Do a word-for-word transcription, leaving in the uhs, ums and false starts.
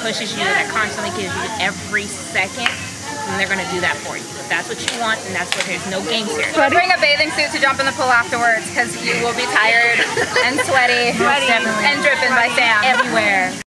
pushes you, that constantly gives you every second, then they're gonna do that for you. If that's what you want, and that's what, there's no games here. But bring a bathing suit to jump in the pool afterwards, because you will be tired and sweaty, Sweaty and dripping by sand everywhere.